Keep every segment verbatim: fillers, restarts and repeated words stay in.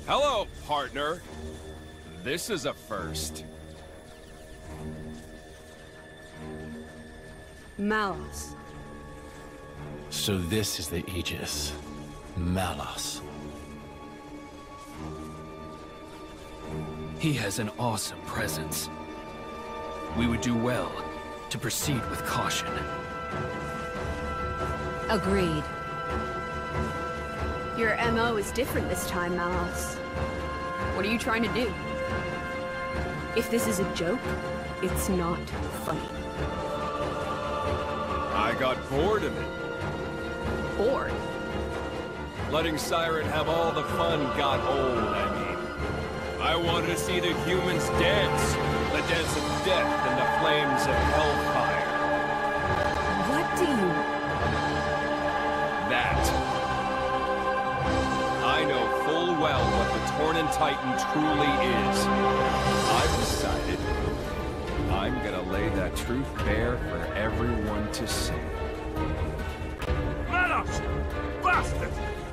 Hello, partner. This is a first. Malos. So this is the Aegis. Malos. He has an awesome presence. We would do well to proceed with caution. Agreed. Your M O is different this time, Malos. What are you trying to do? If this is a joke, it's not funny. I got bored of it. Bored? Letting Siren have all the fun got old, I mean. I wanted to see the humans dance. The dance of death and the flames of hellfire. What do you... That. I know full well what the Torna Titan truly is. I've decided I'm gonna lay that truth bare for everyone to see. Malos! Bastard!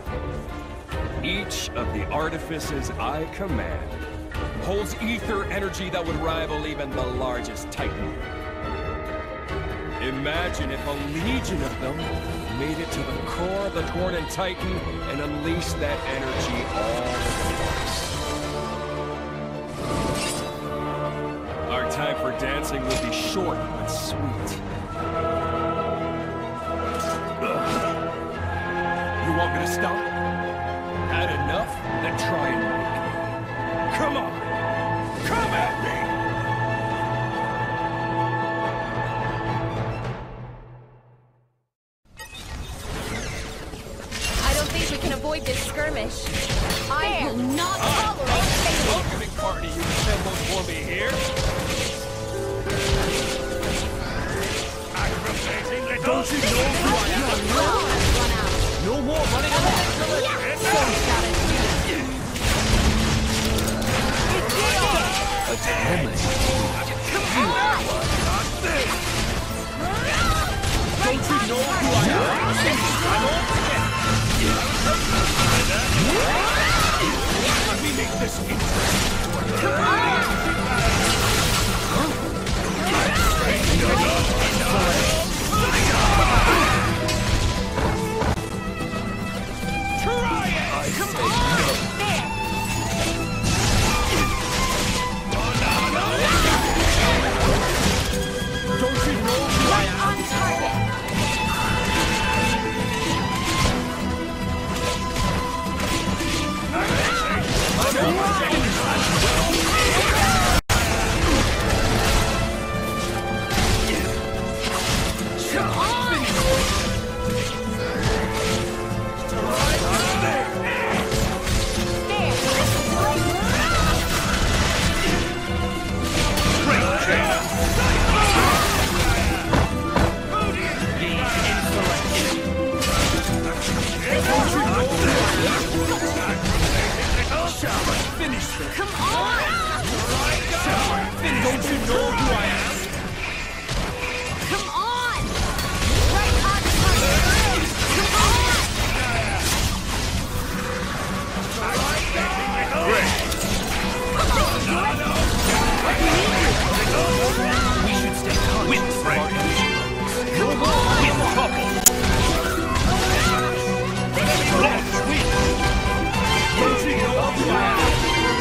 Each of the artifices I command holds ether energy that would rival even the largest Titan. Imagine if a legion of them made it to the core of the Torna Titan and unleashed that energy all at once. Our time for dancing will be short but sweet. Ugh. You want me to stop? Had enough? Then try and make me. Come on! Come at me! I don't think we can avoid this skirmish. I will not tolerate failure! Welcoming party you assembled for me here! Aggravating little... Don't you know who I am? No more running around! A damage. Come on! Don't you know who I am? Let me make this interesting. Come on! Try it! Come on! There! Don't you know who I am? On target! Come on! Don't you know who I am? Come on! Right on target! Come on! We should stay calm. With Frank! Come on! With Topple! Launch win! Don't you know who I am?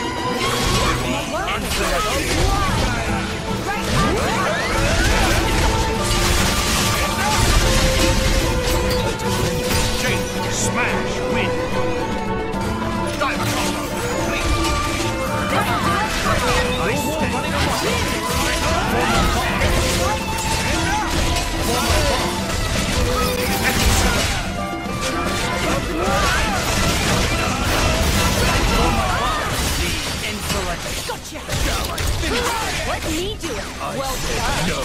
Change! Smash! Win! Dive combo! Nice step! Gotcha! Let me do it! Well done! No!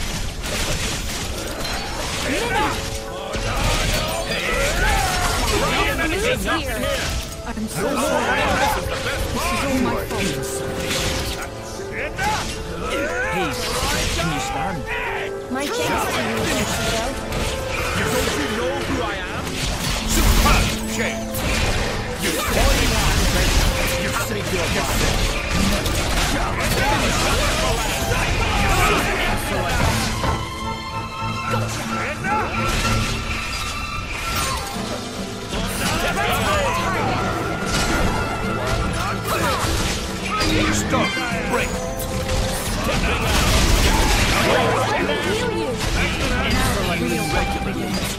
Blue's here! I'm so sorry. This is all my fault. Please, can you stand? My thanks to you, Lucio. Don't you know who I am? Superb change! You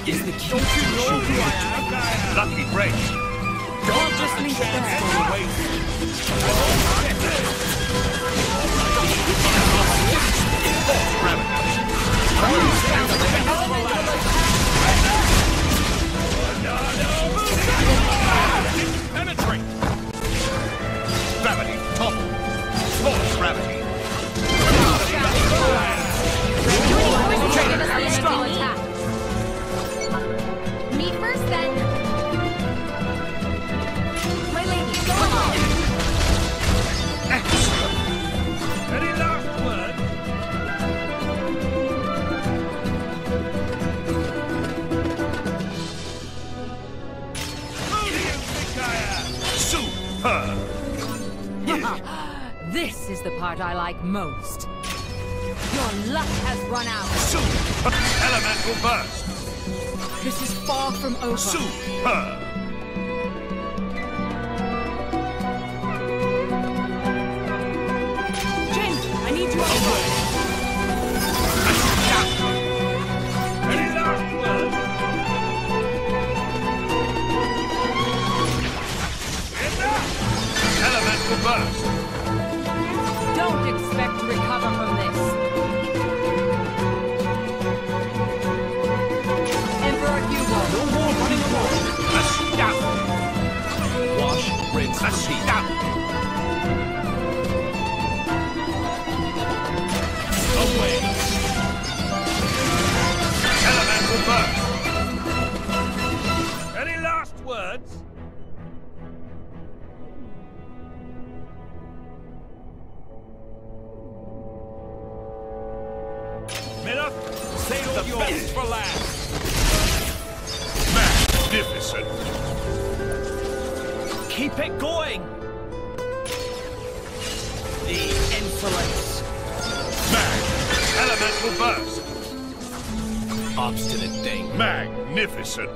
is the key to shooting. Lucky break. Don't just leave it there. Penetrate. Gravity topple. Force gravity. Me first, then. My lady, go on. Excellent. Any last word? Who do you think I am? Superb. This is the part I like most. Your luck has run out. Super. Elemental burst. This is far from over. Superb. Jin, I need you over. Any last word? Enough. Elemental burst. Don't expect to recover from this. Emperor Hugo. No more running along. Astounding. Wash, rinse, repeat. Astounding. Away. Elemental burst. Any last words? Enough. Save the best for last. Magnificent. Keep it going. The insolence. Mag. Elemental burst. Obstinate thing. Magnificent.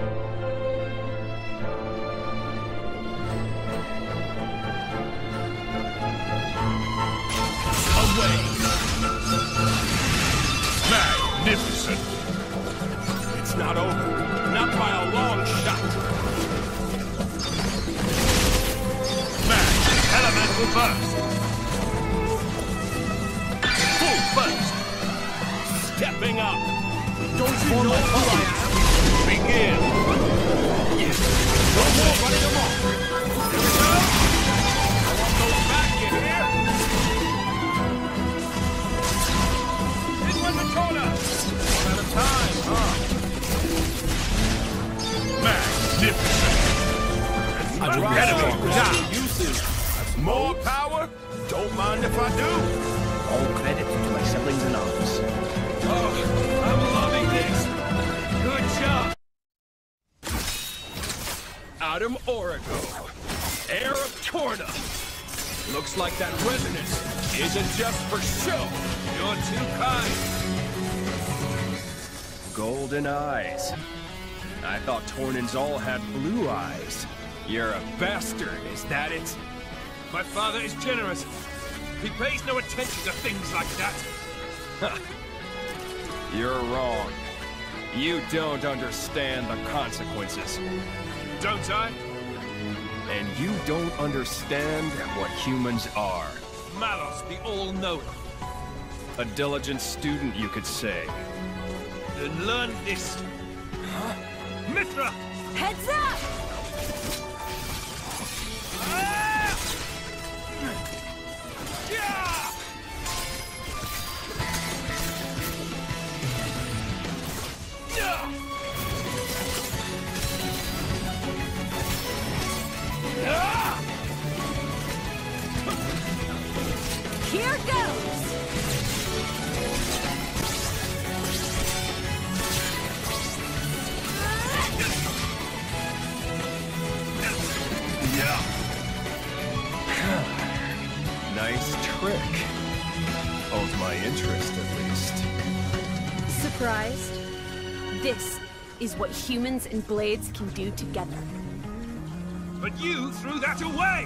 Away. Magnificent. It's not over. Not by a long shot. Mag. Elemental burst. Full burst. Stepping up. Don't you know who I am? Begin. No more running along. Here we go. I want those back in here. In with the Torna. One at a time, huh? Magnificent. I will drop enemy some down. uses. More power? Don't mind if I do. All credit to my siblings in arms. Oh, I'm loving this. Good job. Adam Origo, heir of Torna. Looks like that resonance isn't just for show. You're too kind. Golden eyes. I thought Tornans all had blue eyes. You're a bastard, is that it? My father is generous. He pays no attention to things like that. You're wrong. You don't understand the consequences. Don't I? And you don't understand what humans are. Malos, the all-knowing. A diligent student, you could say. Then learn this. Mithra! Heads up! Ah! Yeah! Yeah! Ah! Here goes! Nice trick. Holds my interest, at least. Surprised? This is what humans and blades can do together. But you threw that away!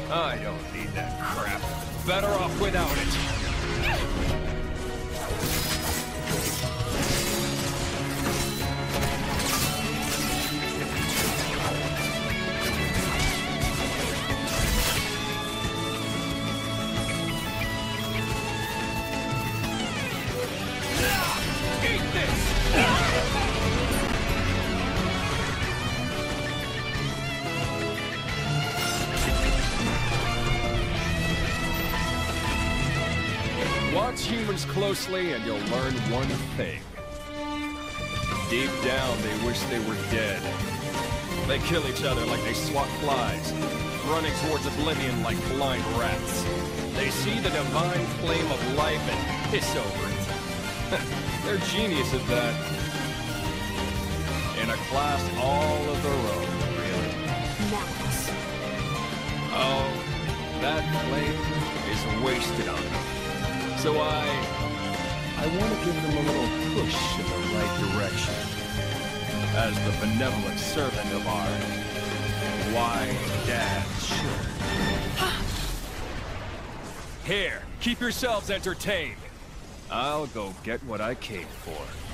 I don't need that crap. Better off without it. Watch humans closely and you'll learn one thing. Deep down, they wish they were dead. They kill each other like they swat flies, running towards oblivion like blind rats. They see the divine flame of life and piss over it. They're genius at that. In a class all of their own, really. Malos. Oh, that flame is wasted on them. So I... I want to give them a little push in the right direction. As the benevolent servant of our wise dad should. Here, keep yourselves entertained. I'll go get what I came for.